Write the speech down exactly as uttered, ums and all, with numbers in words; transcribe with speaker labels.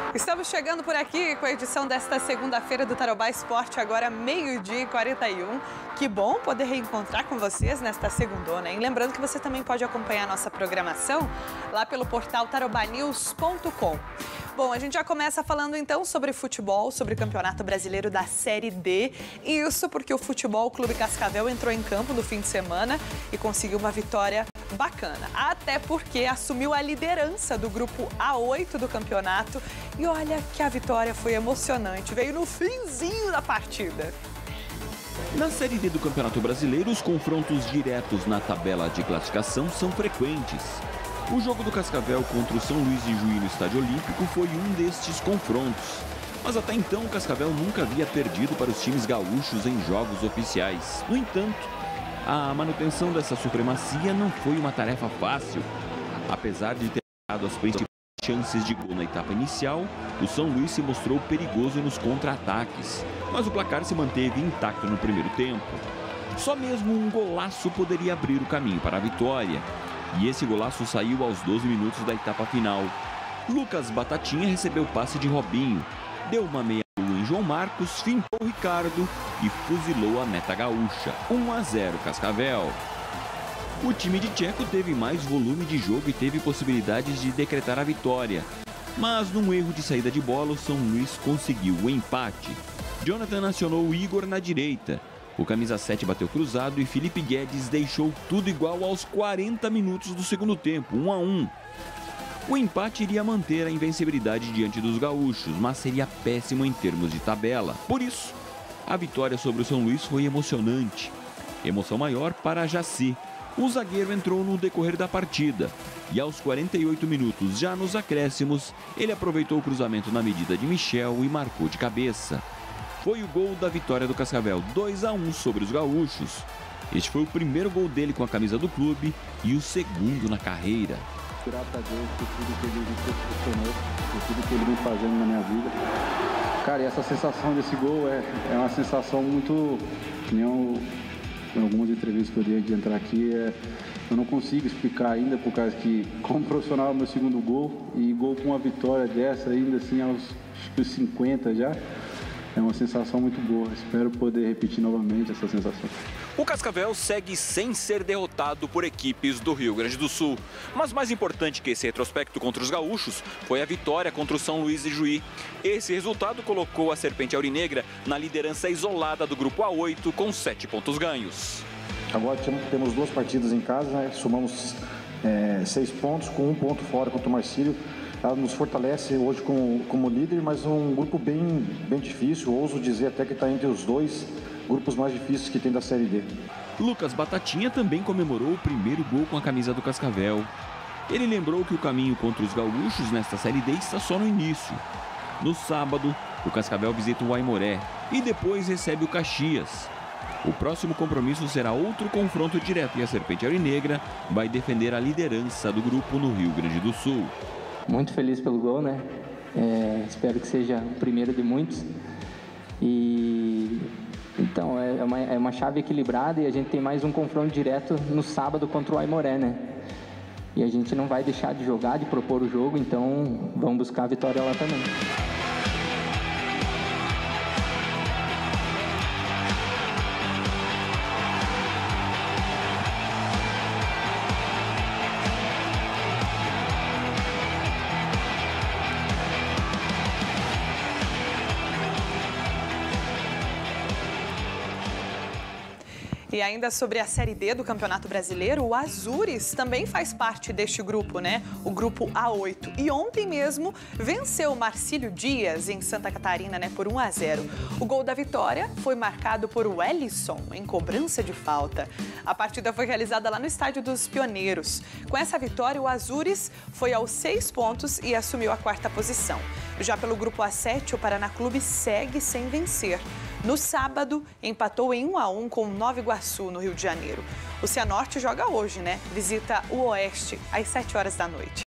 Speaker 1: Estamos chegando por aqui com a edição desta segunda-feira do Tarobá Esporte, agora meio-dia e quarenta e um. Que bom poder reencontrar com vocês nesta segundona, hein? Lembrando que você também pode acompanhar a nossa programação lá pelo portal tarobá news ponto com. Bom, a gente já começa falando então sobre futebol, sobre o Campeonato Brasileiro da Série D. Isso porque o Futebol Clube Cascavel entrou em campo no fim de semana e conseguiu uma vitória bacana. Até porque assumiu a liderança do grupo A oito do campeonato. E olha que a vitória foi emocionante, veio no finzinho da partida.
Speaker 2: Na Série D do Campeonato Brasileiro, os confrontos diretos na tabela de classificação são frequentes. O jogo do Cascavel contra o São Luís de Juí no Estádio Olímpico foi um destes confrontos. Mas até então, o Cascavel nunca havia perdido para os times gaúchos em jogos oficiais. No entanto, a manutenção dessa supremacia não foi uma tarefa fácil. Apesar de ter dado as principais chances de gol na etapa inicial, o São Luís se mostrou perigoso nos contra-ataques. Mas o placar se manteve intacto no primeiro tempo. Só mesmo um golaço poderia abrir o caminho para a vitória. E esse golaço saiu aos doze minutos da etapa final. Lucas Batatinha recebeu o passe de Robinho, deu uma meia-lua em João Marcos, fintou Ricardo e fuzilou a meta gaúcha. um a zero Cascavel. O time de Tcheco teve mais volume de jogo e teve possibilidades de decretar a vitória. Mas num erro de saída de bola, o São Luís conseguiu o empate. Jonathan acionou o Igor na direita. O camisa sete bateu cruzado e Felipe Guedes deixou tudo igual aos quarenta minutos do segundo tempo, um a um. O empate iria manter a invencibilidade diante dos gaúchos, mas seria péssimo em termos de tabela. Por isso, a vitória sobre o São Luís foi emocionante. Emoção maior para Jaci. O zagueiro entrou no decorrer da partida e aos quarenta e oito minutos, já nos acréscimos, ele aproveitou o cruzamento na medida de Michel e marcou de cabeça. Foi o gol da vitória do Cascavel, dois a um sobre os gaúchos. Este foi o primeiro gol dele com a camisa do clube e o segundo na carreira.
Speaker 3: Graças a Deus por tudo que ele me proporcionou, por tudo que ele vem fazendo na minha vida. Cara, e essa sensação desse gol é, é uma sensação muito... Que nem eu, em algumas entrevistas que eu dei de entrar aqui, é, eu não consigo explicar ainda, por causa que, como profissional, é o meu segundo gol, e gol com uma vitória dessa, ainda assim, aos, acho que os cinquenta já. É uma sensação muito boa, espero poder repetir novamente essa sensação.
Speaker 4: O Cascavel segue sem ser derrotado por equipes do Rio Grande do Sul. Mas mais importante que esse retrospecto contra os gaúchos foi a vitória contra o São Luís de Juí. Esse resultado colocou a Serpente Aurinegra na liderança isolada do grupo A oito com sete pontos ganhos.
Speaker 5: Agora temos duas partidas em casa, né? Somamos é, seis pontos com um ponto fora contra o Marcílio. Ela nos fortalece hoje como, como líder, mas um grupo bem, bem difícil. Ouso dizer até que está entre os dois grupos mais difíceis que tem da Série D.
Speaker 2: Lucas Batatinha também comemorou o primeiro gol com a camisa do Cascavel. Ele lembrou que o caminho contra os gaúchos nesta Série D está só no início. No sábado, o Cascavel visita o Aimoré e depois recebe o Caxias. O próximo compromisso será outro confronto direto e a Serpente Aurinegra vai defender a liderança do grupo no Rio Grande do Sul.
Speaker 6: Muito feliz pelo gol, né? É, espero que seja o primeiro de muitos. E então é uma, é uma chave equilibrada e a gente tem mais um confronto direto no sábado contra o Aimoré, né? E a gente não vai deixar de jogar, de propor o jogo, então vamos buscar a vitória lá também.
Speaker 1: E ainda sobre a Série D do Campeonato Brasileiro, o Azures também faz parte deste grupo, né? O grupo A oito. E ontem mesmo venceu o Marcílio Dias em Santa Catarina, né? Por um a zero. O gol da vitória foi marcado por Wellison em cobrança de falta. A partida foi realizada lá no Estádio dos Pioneiros. Com essa vitória, o Azures foi aos seis pontos e assumiu a quarta posição. Já pelo grupo A sete, o Paraná Clube segue sem vencer. No sábado, empatou em um a um com o Nova Iguaçu, no Rio de Janeiro. O Cianorte joga hoje, né? Visita o Oeste às sete horas da noite.